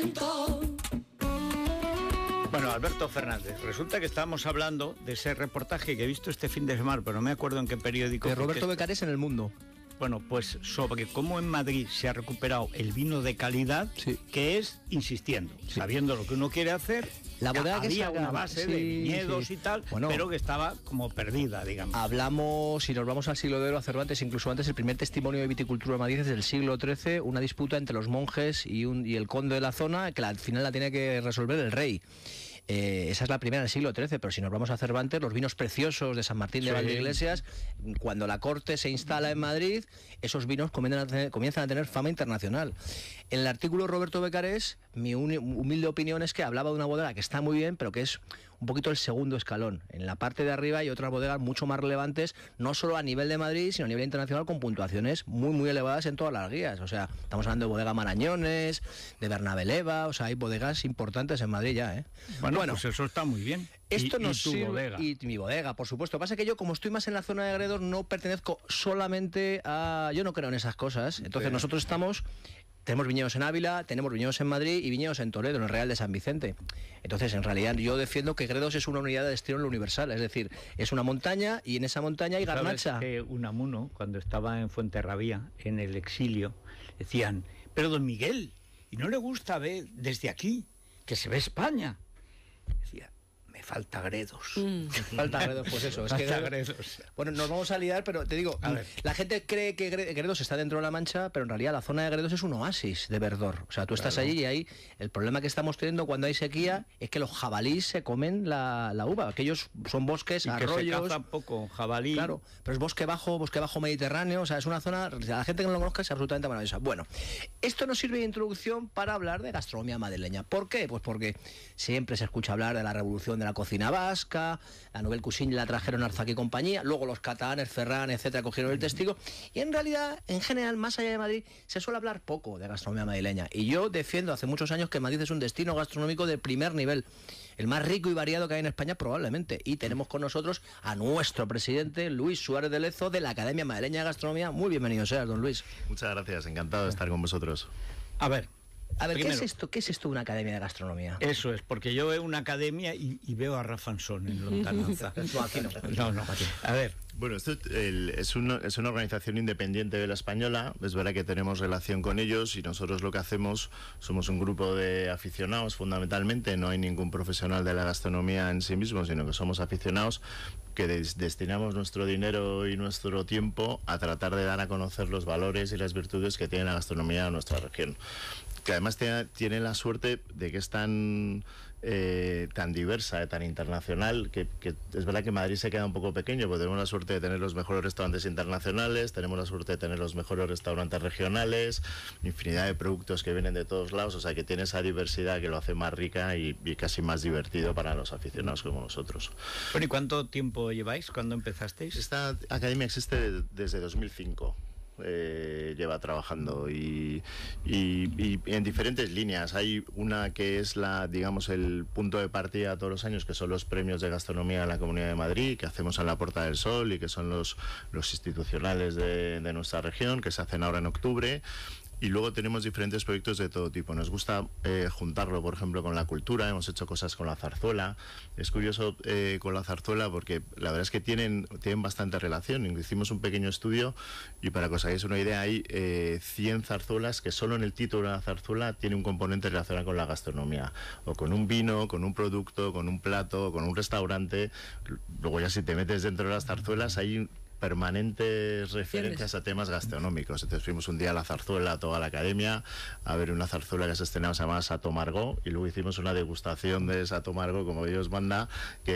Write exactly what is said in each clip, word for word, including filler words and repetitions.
momento. Bueno, Alberto Fernández, resulta que estábamos hablando de ese reportaje que he visto este fin de semana, pero no me acuerdo en qué periódico. De Roberto Becares en El Mundo. Bueno, pues sobre cómo en Madrid se ha recuperado el vino de calidad, sí. que es insistiendo, sí. sabiendo lo que uno quiere hacer. La bodega que había saca, una base sí, de viñedos sí. y tal, bueno, pero que estaba como perdida, digamos. Hablamos, si nos vamos al siglo de oro, a Cervantes, incluso antes, el primer testimonio de viticultura de Madrid es del siglo trece, una disputa entre los monjes y, un, y el conde de la zona, que al final la tiene que resolver el rey. Eh, esa es la primera del siglo trece, pero si nos vamos a Cervantes, los vinos preciosos de San Martín de sí. Valdeiglesias, cuando la corte se instala en Madrid, esos vinos comienzan a tener, comienzan a tener fama internacional. En el artículo Roberto Becares, mi humilde opinión es que hablaba de una bodega que está muy bien, pero que es un poquito el segundo escalón. En la parte de arriba hay otras bodegas mucho más relevantes, no solo a nivel de Madrid, sino a nivel internacional, con puntuaciones muy, muy elevadas en todas las guías. O sea, estamos hablando de bodega Marañones, de Bernabeleva, o sea, hay bodegas importantes en Madrid ya, ¿eh? Bueno, bueno pues eso está muy bien. Esto y, nos y tu sirve, bodega. Y mi bodega, por supuesto. Lo que pasa es que yo, como estoy más en la zona de Gredos, no pertenezco solamente a... Yo no creo en esas cosas. Entonces, sí. nosotros estamos... Tenemos viñedos en Ávila, tenemos viñedos en Madrid y viñedos en Toledo, en el Real de San Vicente. Entonces, en realidad, yo defiendo que Gredos es una unidad de destino en lo universal. Es decir, es una montaña y en esa montaña hay garnacha. ¿Sabes que Unamuno, cuando estaba en Fuenterrabía, en el exilio, decían, pero don Miguel, ¿y no le gusta ver desde aquí que se ve España? Decía, me falta Gredos. Mm. Falta Gredos, pues eso. Es que falta Gredos. Bueno, nos vamos a liar, pero te digo, la gente cree que Gredos está dentro de la Mancha, pero en realidad la zona de Gredos es un oasis de verdor. O sea, tú estás claro. allí y ahí el problema que estamos teniendo cuando hay sequía es que los jabalíes se comen la, la uva. Aquellos son bosques, y arroyos. Que se caza poco jabalí. Claro, pero es bosque bajo, bosque bajo mediterráneo. O sea, es una zona, la gente que no lo conozca es absolutamente maravillosa. Bueno, esto nos sirve de introducción para hablar de gastronomía madrileña. ¿Por qué? Pues porque siempre se escucha hablar de la revolución de la cocina vasca, la Nouvelle Cuisine la trajeron Arzac y compañía, luego los catalanes, Ferran, etcétera, cogieron el testigo, y en realidad, en general, más allá de Madrid, se suele hablar poco de gastronomía madrileña, y yo defiendo hace muchos años que Madrid es un destino gastronómico de primer nivel, el más rico y variado que hay en España probablemente, y tenemos con nosotros a nuestro presidente, Luis Suárez de Lezo, de la Academia Madrileña de Gastronomía. Muy bienvenido seas, don Luis. Muchas gracias, encantado de estar con vosotros. A ver, A ver, Primero, ¿qué es esto? ¿Qué es esto de una academia de gastronomía? Eso es, porque yo veo una academia y, y veo a Rafansón en lontananza. No, aquí no. No, no. A ver. Bueno, esto el, es, una, es una organización independiente de la española. Es verdad que tenemos relación con ellos y nosotros lo que hacemos, somos un grupo de aficionados fundamentalmente. No hay ningún profesional de la gastronomía en sí mismo, sino que somos aficionados que des, destinamos nuestro dinero y nuestro tiempo a tratar de dar a conocer los valores y las virtudes que tiene la gastronomía de nuestra región, que además tiene, tiene la suerte de que es tan, eh, tan diversa, eh, tan internacional, que, que es verdad que Madrid se queda un poco pequeño, porque tenemos la suerte de tener los mejores restaurantes internacionales, tenemos la suerte de tener los mejores restaurantes regionales, infinidad de productos que vienen de todos lados, o sea que tiene esa diversidad que lo hace más rica y, y casi más divertido para los aficionados como nosotros. Bueno, ¿y cuánto tiempo lleváis? ¿Cuándo empezasteis? Esta academia existe desde dos mil cinco. Eh, lleva trabajando y, y, y en diferentes líneas. Hay una que es la, digamos, el punto de partida todos los años, que son los premios de gastronomía en la Comunidad de Madrid, que hacemos en la Puerta del Sol y que son los, los institucionales de, de nuestra región, que se hacen ahora en octubre. Y luego tenemos diferentes proyectos de todo tipo. Nos gusta eh, juntarlo, por ejemplo, con la cultura. Hemos hecho cosas con la zarzuela. Es curioso eh, con la zarzuela porque la verdad es que tienen, tienen bastante relación. Hicimos un pequeño estudio y para que os hagáis una idea hay eh, cien zarzuelas que solo en el título de la zarzuela tiene un componente relacionado con la gastronomía. O con un vino, con un producto, con un plato, con un restaurante. Luego ya si te metes dentro de las zarzuelas hay permanentes referencias a temas gastronómicos. Entonces fuimos un día a la zarzuela, a toda la academia, a ver una zarzuela que se estrenaba, se llamaba Sato Margó, y luego hicimos una degustación de Sato Margó, como Dios manda,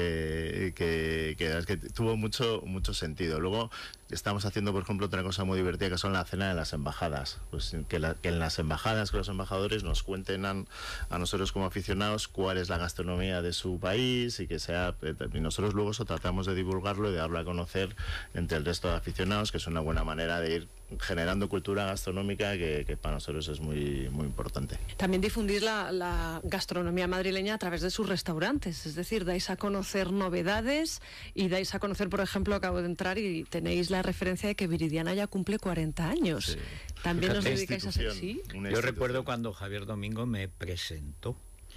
que, que, que, que tuvo mucho, mucho sentido. Luego estamos haciendo, por ejemplo, otra cosa muy divertida, que son la cena de las embajadas. Pues que, la, que en las embajadas, que los embajadores nos cuenten a, a nosotros como aficionados cuál es la gastronomía de su país y que sea, y nosotros luego eso tratamos de divulgarlo y de darlo a conocer en entre el resto de aficionados, que es una buena manera de ir generando cultura gastronómica que, que para nosotros es muy, muy importante. También difundís la, la gastronomía madrileña a través de sus restaurantes, es decir, dais a conocer novedades y dais a conocer, por ejemplo, acabo de entrar y tenéis la referencia de que Viridiana ya cumple cuarenta años. Sí. También os Fíjate, dedicáis a hacer, ¿sí? Yo recuerdo cuando Javier Domingo me presentó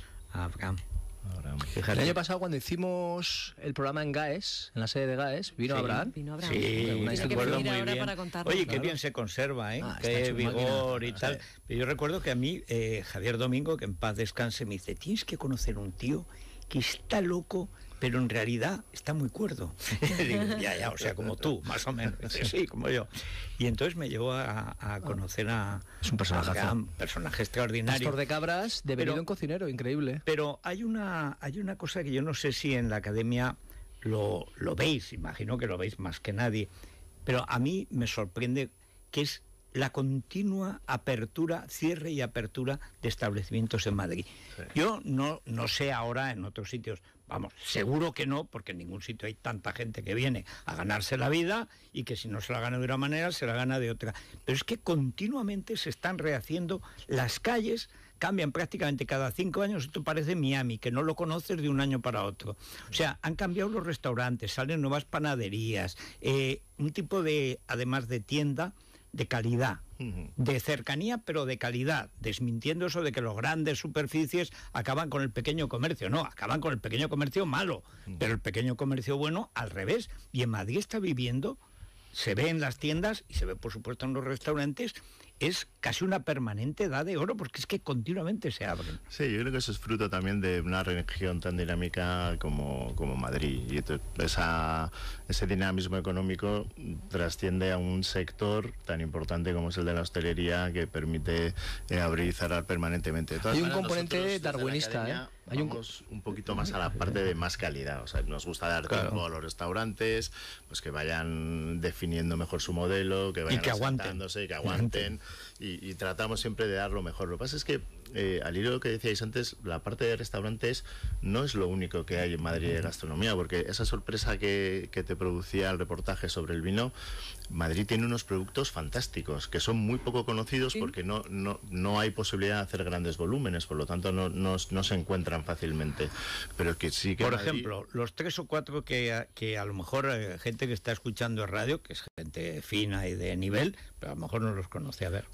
a Abraham. Ahora, el año pasado, cuando hicimos el programa en GAES, en la sede de GAES, vino Sí. Abraham. Vino Abraham. Sí, Una me Tiene que acuerdo venir muy ahora bien. para contarnos. Oye, qué Claro. bien se conserva, ¿eh? Ah, está Qué hecho vigor máquina. y tal. Sí. Pero yo recuerdo que a mí, eh, Javier Domingo, que en paz descanse, me dice, tienes que conocer un tío que está loco, pero en realidad está muy cuerdo. Digo, ya, ya, o sea, como tú, más o menos. Dice, sí, como yo. Y entonces me llevó a, a conocer a... Es un personajazo. a Abraham, personaje extraordinario. Pastor de cabras, devenido Pero- en cocinero, increíble. Pero hay una, hay una cosa que yo no sé si en la academia lo, lo veis, imagino que lo veis más que nadie, pero a mí me sorprende que es la continua apertura, cierre y apertura de establecimientos en Madrid. Sí. Yo no, no sé ahora en otros sitios, vamos, seguro que no, porque en ningún sitio hay tanta gente que viene a ganarse la vida y que si no se la gana de una manera, se la gana de otra. Pero es que continuamente se están rehaciendo las calles, cambian prácticamente cada cinco años. Esto parece Miami, que no lo conoces de un año para otro. O sea, han cambiado los restaurantes, salen nuevas panaderías, eh, un tipo de, además de tienda, de calidad, de cercanía, pero de calidad, desmintiendo eso de que los grandes superficies acaban con el pequeño comercio. No, acaban con el pequeño comercio malo, pero el pequeño comercio bueno al revés. Y en Madrid está viviendo, se ve en las tiendas y se ve por supuesto en los restaurantes, es casi una permanente edad de oro, porque es que continuamente se abren. Sí, yo creo que eso es fruto también de una región tan dinámica como, como Madrid. Y esto- esa, ese dinamismo económico trasciende a un sector tan importante como es el de la hostelería, que permite eh, abrir y cerrar permanentemente. De todas Hay un maneras, componente nosotros desde la darwinista, academia ¿eh? Hay un co- vamos un poquito más a la parte de más calidad. O sea, nos gusta dar Claro. tiempo a los restaurantes, pues que vayan definiendo mejor su modelo, que vayan que aguanten. asentándose, que aguanten. Y, y tratamos siempre de dar lo mejor. Lo que pasa es que, eh, al hilo de lo que decíais antes, la parte de restaurantes no es lo único que hay en Madrid de gastronomía, porque esa sorpresa que, que te producía el reportaje sobre el vino, Madrid tiene unos productos fantásticos, que son muy poco conocidos porque no, no, no hay posibilidad de hacer grandes volúmenes, por lo tanto no, no, no se encuentran fácilmente. Pero que sí que Por Madrid- ejemplo, los tres o cuatro que, que a lo mejor eh, gente que está escuchando radio, que es gente fina y de nivel, pero a lo mejor no los conoce. A ver.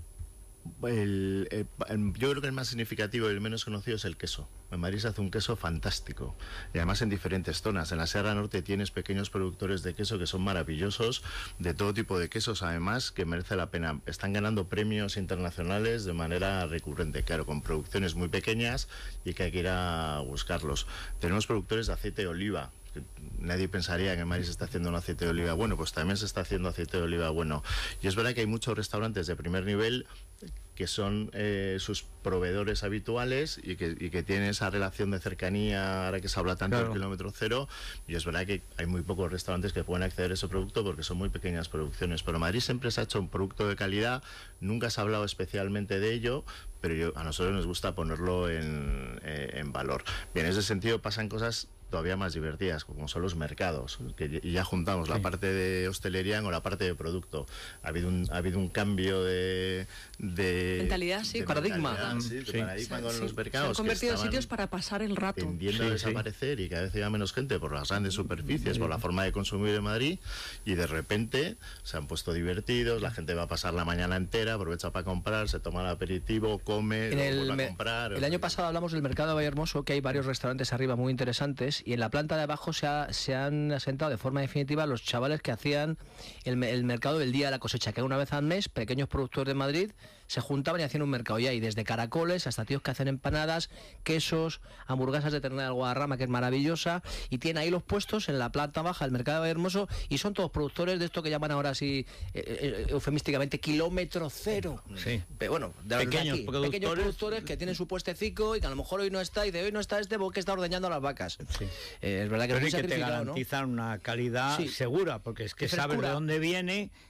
El, el- el- yo creo que el más significativo y el menos conocido es el queso. En Madrid se hace un queso fantástico, y además en diferentes zonas. En la Sierra Norte tienes pequeños productores de queso que son maravillosos, de todo tipo de quesos, además, que merece la pena. Están ganando premios internacionales de manera recurrente, claro, con producciones muy pequeñas y que hay que ir a buscarlos. Tenemos productores de aceite de oliva. Nadie pensaría que en Madrid se está haciendo un aceite de oliva bueno, pues también se está haciendo aceite de oliva bueno. Y es verdad que hay muchos restaurantes de primer nivel que son eh, sus proveedores habituales y que, y que tienen esa relación de cercanía, ahora que se habla tanto Claro. del kilómetro cero, y es verdad que hay muy pocos restaurantes que pueden acceder a ese producto porque son muy pequeñas producciones. Pero Madrid siempre se ha hecho un producto de calidad, nunca se ha hablado especialmente de ello, pero yo, a nosotros nos gusta ponerlo en, eh, en valor. Bien, en ese sentido pasan cosas todavía más divertidas, como son los mercados, que y ya juntamos la Sí. parte de hostelería con la parte de producto. Ha habido un, ha habido un cambio de... de Mentalidad, sí, de paradigma. mentalidad, sí, de Sí. paradigma con Sí, los se mercados. han que convertido en estaban sitios para pasar el rato. tendiendo Sí, a sí. desaparecer y cada vez llega menos gente por las grandes superficies, por la forma de consumir en Madrid, y de repente se han puesto divertidos, la gente va a pasar la mañana entera, aprovecha para comprar, se toma el aperitivo, come, En luego el, vuelve me- a comprar. el año pasado hablamos del mercado de Vallehermoso, que hay varios restaurantes arriba muy interesantes, y en la planta de abajo se, ha- se han asentado de forma definitiva los chavales que hacían el, me- el mercado del día de la cosecha, que una vez al mes pequeños productores de Madrid se juntaban y hacían un mercado. Y hay desde caracoles hasta tíos que hacen empanadas, quesos, hamburguesas de ternera del Guadarrama, que es maravillosa, y tienen ahí los puestos en la planta baja del mercado de Vallehermoso, y son todos productores de esto que llaman ahora así, eh, eh, eufemísticamente, kilómetro cero. Sí. Pero bueno, de los de Pequeños aquí, productores. pequeños productores que tienen su puestecico y que a lo mejor hoy no está, y de hoy no está este porque está ordeñando a las vacas. Sí. Eh, es verdad que Pero es muy y que te sacrificado, ¿no? garantizan una calidad Sí. segura, porque es que De sabes de frescura. dónde viene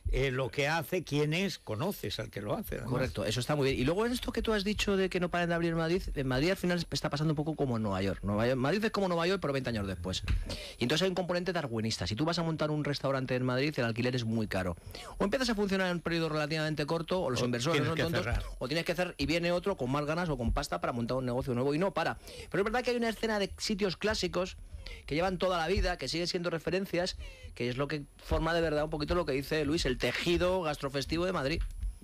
eh, lo que hace, quién es, conoces al que lo hace. Además. Correcto, eso está muy bien. Y luego en esto que tú has dicho de que no paren de abrir en Madrid, en Madrid al final está pasando un poco como en Nueva York. Nueva York Madrid es como Nueva York, pero veinte años después. Y entonces hay un componente darwinista. Si tú vas a montar un restaurante en Madrid, el alquiler es muy caro. O empiezas a funcionar en un periodo relativamente corto, o los o inversores son tontos, cerrar. o tienes que hacer y viene otro con más ganas o con pasta para montar un negocio nuevo y no para. Pero es verdad que hay una escena de sitios clásicos que llevan toda la vida, que siguen siendo referencias, que es lo que forma de verdad un poquito lo que dice Luis, el tejido gastrofestivo de Madrid.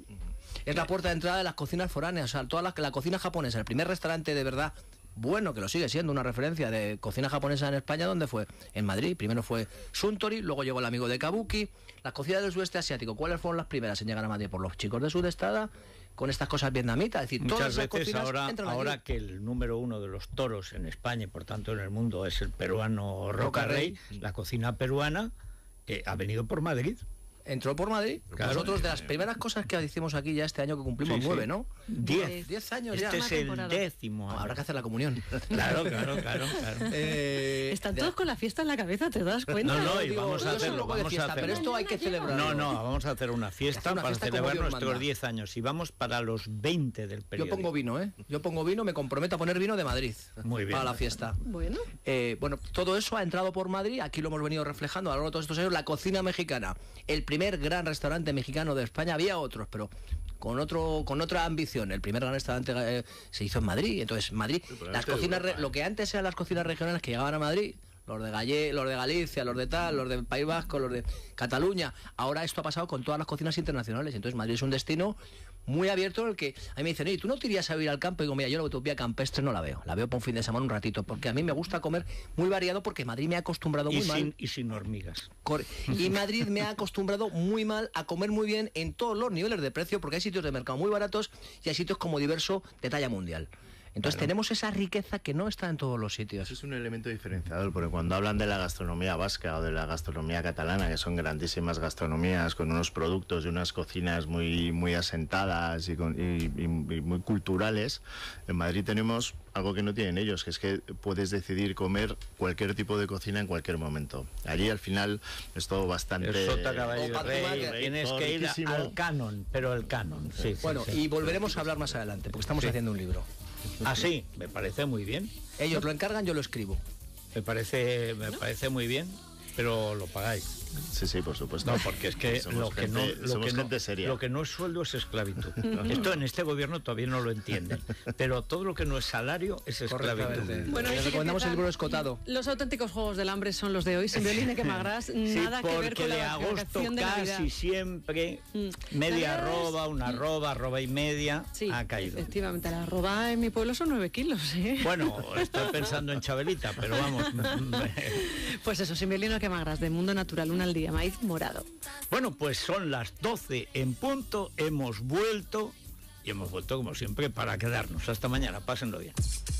Es la puerta de entrada de las cocinas foráneas, o sea, toda la, la cocina japonesa, el primer restaurante de verdad bueno, que lo sigue siendo, una referencia de cocina japonesa en España, ¿dónde fue? En Madrid. Primero fue Suntory, luego llegó el amigo de Kabuki. Las cocinas del sudeste asiático, ¿cuáles fueron las primeras en llegar a Madrid? Por los chicos de Sudestada, con estas cosas vietnamitas. Es decir, muchas todas esas veces cocinas ahora, entran aquí. ahora que el número uno de los toros en España y por tanto en el mundo es el peruano Roca Rey, la cocina peruana eh, ha venido por Madrid. Entró por Madrid. Claro. Nosotros, de las primeras cosas que hicimos aquí ya este año, que cumplimos Sí, nueve, sí. ¿no? Diez. Diez años Este ya. es el décimo. No, habrá que hacer la comunión. Claro, claro, claro. claro. Eh, Están de- todos con la fiesta en la cabeza, ¿te das cuenta? No, no, Yo y digo, vamos a yo hacerlo, solo voy de vamos a fiesta, hacerlo. pero esto hay que celebrarlo. No, no, vamos a hacer una fiesta Hacer una para fiesta como celebrar Dios nuestros manda. diez años y vamos para los veinte del Yo periódico. pongo vino, ¿eh? Yo pongo vino, me comprometo a poner vino de Madrid. Muy bien. Para la fiesta. Bueno, Eh, bueno, todo eso ha entrado por Madrid, aquí lo hemos venido reflejando a lo largo de todos estos años, la cocina mexicana. El primer gran restaurante mexicano de España, había otros, pero con otro con otra ambición. El primer gran restaurante eh, se hizo en Madrid, entonces Madrid, las cocinas, re- lo que antes eran las cocinas regionales que llegaban a Madrid, los de Galle, los de Galicia, los de tal, los del País Vasco, los de Cataluña, ahora esto ha pasado con todas las cocinas internacionales, entonces Madrid es un destino muy abierto en el que a mí me dicen, oye, ¿tú no te irías a ir al campo? Y digo, mira, yo la utopía campestre no la veo, la veo por un fin de semana un ratito, porque a mí me gusta comer muy variado, porque Madrid me ha acostumbrado y muy sin, mal. y sin hormigas. Cor- Y Madrid me ha acostumbrado muy mal a comer muy bien en todos los niveles de precio, porque hay sitios de mercado muy baratos y hay sitios como Diverso de talla mundial. Entonces Claro. tenemos esa riqueza que no está en todos los sitios. Eso es un elemento diferenciador, porque cuando hablan de la gastronomía vasca o de la gastronomía catalana, que son grandísimas gastronomías con unos productos y unas cocinas muy, muy asentadas y, con- y- y- y muy culturales, en Madrid tenemos algo que no tienen ellos, que es que puedes decidir comer cualquier tipo de cocina en cualquier momento. Allí al final es todo bastante... El sota, caballo y Opa, rey, toma, que- tienes todo que ir riquísimo. al canon, pero el canon, sí. sí, Bueno, sí. y volveremos a hablar más adelante, porque estamos Sí. haciendo un libro. Ah, sí, me parece muy bien. Ellos lo encargan, yo lo escribo. Me parece, me parece muy bien, pero lo pagáis. Sí, sí, por supuesto. No, porque es que Somos lo que no, gente- lo somos que no, gente seria. lo que no es sueldo es esclavitud. Esto en este gobierno todavía no lo entienden, pero todo lo que no es salario es esclavitud. Correctamente. Bueno, Les y sí que recomendamos el empiezan- libro escotado. los auténticos juegos del hambre son los de hoy, sin violín que magras, Sí, nada que ver porque con de la agosto vacación de Navidad. casi siempre Mm. media La verdad es- arroba, una arroba, arroba y media Sí, ha caído. efectivamente, la arroba en mi pueblo son nueve kilos, ¿eh? Bueno, estoy pensando en Chabelita, pero vamos. Pues eso, sin violín que magras, de Mundo Natural, un al día, maíz morado. Bueno, pues son las doce en punto, hemos vuelto y hemos vuelto como siempre para quedarnos. Hasta mañana, pásenlo bien.